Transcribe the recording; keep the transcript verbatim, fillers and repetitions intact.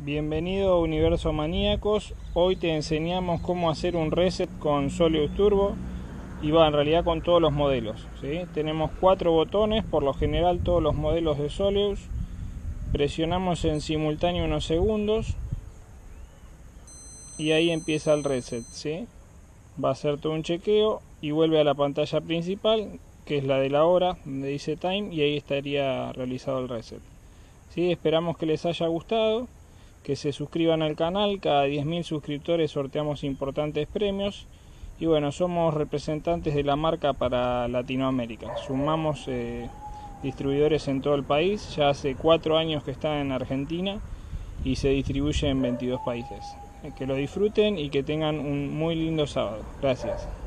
Bienvenido a Universo Maníacos. Hoy te enseñamos cómo hacer un reset con Soleus Turbo y va en realidad con todos los modelos, ¿sí? Tenemos cuatro botones, por lo general todos los modelos de Soleus. Presionamos en simultáneo unos segundos y ahí empieza el reset, ¿sí? Va a hacer todo un chequeo y vuelve a la pantalla principal, que es la de la hora, donde dice time, y ahí estaría realizado el reset, ¿sí? Esperamos que les haya gustado, que se suscriban al canal. Cada diez mil suscriptores sorteamos importantes premios. Y bueno, somos representantes de la marca para Latinoamérica. Sumamos eh, distribuidores en todo el país. Ya hace cuatro años que están en Argentina y se distribuye en veintidós países. Que lo disfruten y que tengan un muy lindo sábado. Gracias.